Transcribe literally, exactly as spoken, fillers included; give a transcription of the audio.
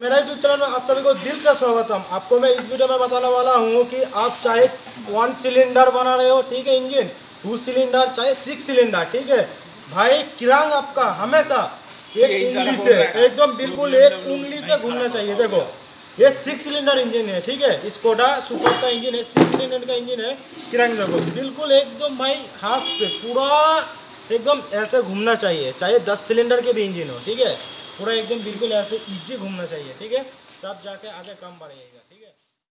मेरा YouTube channel में आप सभी को दिल से स्वागतम। आपको मैं इस वीडियो में बताने वाला हूँ कि आप चाहे वन सिलेंडर बना रहे हो, ठीक है, इंजन टू सिलेंडर चाहे सिक्स सिलेंडर, ठीक है भाई, किरांग आपका हमेशा एक उंगली से एकदम बिल्कुल एक उंगली से घूमना चाहिए। देखो ये सिक्स सिलेंडर इंजन है, ठीक है, स्कोडा सुपर का इंजन है, सिक्स सिलेंडर का इंजन है। किरांग देखो बिल्कुल एकदम भाई हाथ से पूरा एकदम ऐसे घूमना चाहिए, चाहे दस सिलेंडर के भी इंजन हो, ठीक है, पूरा एकदम बिल्कुल ऐसे इजी घूमना चाहिए, ठीक है, तब जाके आगे कम बढ़ेगा, ठीक है।